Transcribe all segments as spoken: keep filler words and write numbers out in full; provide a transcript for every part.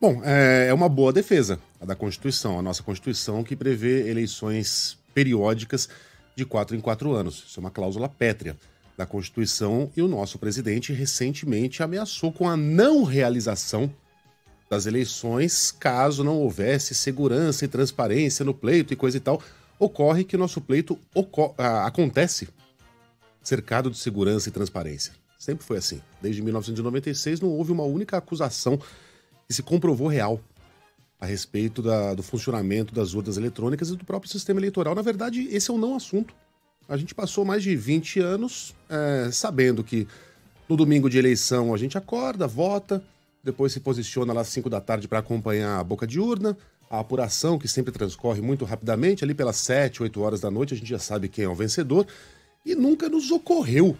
Bom, é uma boa defesa a da Constituição, a nossa Constituição que prevê eleições periódicas de quatro em quatro anos. Isso é uma cláusula pétrea da Constituição e o nosso presidente recentemente ameaçou com a não realização das eleições caso não houvesse segurança e transparência no pleito e coisa e tal. Ocorre que o nosso pleito ocor- ah, acontece cercado de segurança e transparência. Sempre foi assim. Desde mil novecentos e noventa e seis não houve uma única acusação que se comprovou real a respeito da, do funcionamento das urnas eletrônicas e do próprio sistema eleitoral. Na verdade, esse é o não assunto. A gente passou mais de vinte anos é, sabendo que no domingo de eleição a gente acorda, vota, depois se posiciona lá às cinco da tarde para acompanhar a boca de urna, a apuração que sempre transcorre muito rapidamente, ali pelas sete, oito horas da noite a gente já sabe quem é o vencedor, e nunca nos ocorreu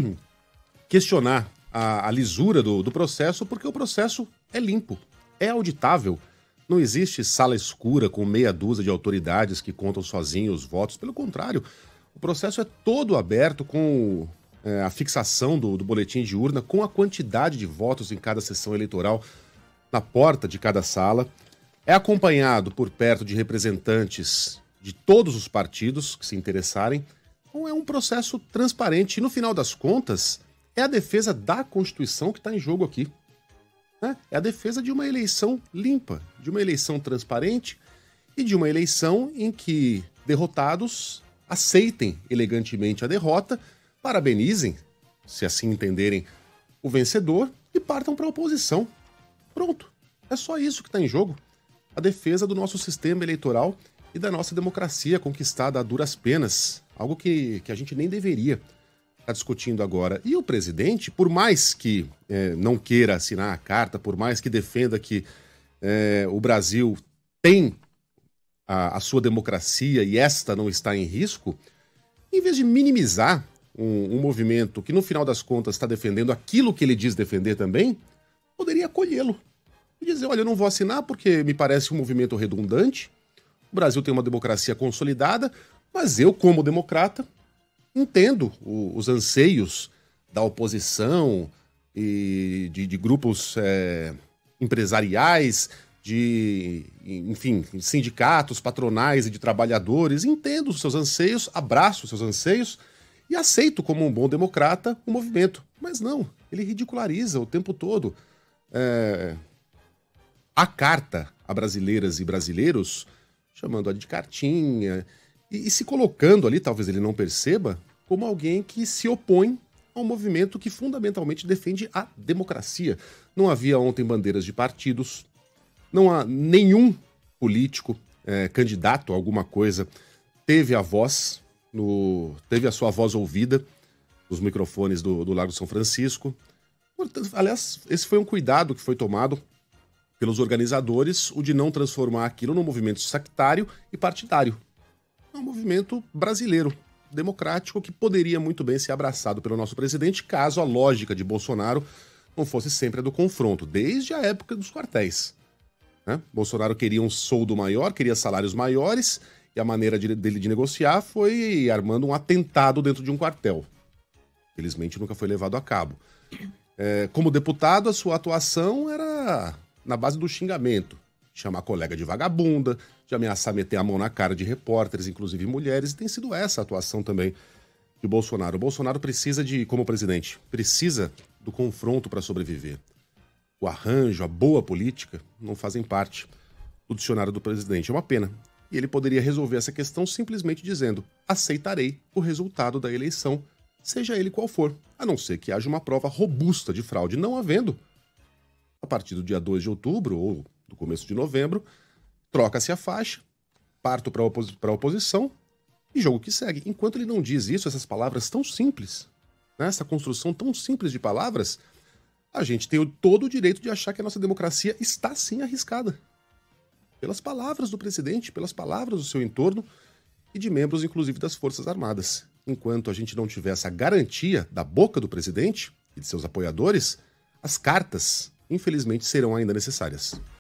questionar a, a lisura do, do processo, porque o processo é limpo, é auditável. Não existe sala escura com meia dúzia de autoridades que contam sozinhos os votos. Pelo contrário, o processo é todo aberto com é, a fixação do, do boletim de urna, com a quantidade de votos em cada sessão eleitoral na porta de cada sala. É acompanhado por perto de representantes de todos os partidos que se interessarem. Então é um processo transparente e, no final das contas, é a defesa da Constituição que está em jogo aqui. É a defesa de uma eleição limpa, de uma eleição transparente e de uma eleição em que derrotados aceitem elegantemente a derrota, parabenizem, se assim entenderem, o vencedor e partam para a oposição. Pronto. É só isso que está em jogo. A defesa do nosso sistema eleitoral e da nossa democracia conquistada a duras penas. Algo que, que a gente nem deveria está discutindo agora. E o presidente, por mais que é, não queira assinar a carta, por mais que defenda que é, o Brasil tem a, a sua democracia e esta não está em risco, em vez de minimizar um, um movimento que, no final das contas, está defendendo aquilo que ele diz defender também, poderia acolhê-lo e dizer, olha, eu não vou assinar porque me parece um movimento redundante, o Brasil tem uma democracia consolidada, mas eu, como democrata, entendo o, os anseios da oposição e de, de grupos é, empresariais, de, enfim, sindicatos, patronais e de trabalhadores. Entendo os seus anseios, abraço os seus anseios e aceito como um bom democrata o movimento. Mas não, ele ridiculariza o tempo todo é, a carta a brasileiras e brasileiros, chamando-a de cartinha, e, e se colocando ali, talvez ele não perceba, como alguém que se opõe a um movimento que fundamentalmente defende a democracia. Não havia ontem bandeiras de partidos, não há nenhum político, é, candidato a alguma coisa, teve a voz, no, teve a sua voz ouvida nos microfones do, do Largo São Francisco. Aliás, esse foi um cuidado que foi tomado pelos organizadores, o de não transformar aquilo num movimento sectário e partidário. É um movimento brasileiro, democrático, que poderia muito bem ser abraçado pelo nosso presidente, caso a lógica de Bolsonaro não fosse sempre a do confronto, desde a época dos quartéis. Né? Bolsonaro queria um soldo maior, queria salários maiores, e a maneira de, dele de negociar foi armando um atentado dentro de um quartel. Felizmente nunca foi levado a cabo. É, como deputado, a sua atuação era na base do xingamento. Chamar colega de vagabunda, de ameaçar meter a mão na cara de repórteres, inclusive mulheres, e tem sido essa a atuação também de Bolsonaro. O Bolsonaro precisa de, como presidente, precisa do confronto para sobreviver. O arranjo, a boa política, não fazem parte do dicionário do presidente. É uma pena. E ele poderia resolver essa questão simplesmente dizendo: aceitarei o resultado da eleição, seja ele qual for, a não ser que haja uma prova robusta de fraude, não havendo. A partir do dia dois de outubro, ou do começo de novembro, troca-se a faixa, parto para a opos- para a oposição e jogo que segue. Enquanto ele não diz isso, essas palavras tão simples, né, essa construção tão simples de palavras, a gente tem o- todo o direito de achar que a nossa democracia está sim arriscada. Pelas palavras do presidente, pelas palavras do seu entorno e de membros, inclusive, das Forças Armadas. Enquanto a gente não tiver essa garantia da boca do presidente e de seus apoiadores, as cartas, infelizmente, serão ainda necessárias.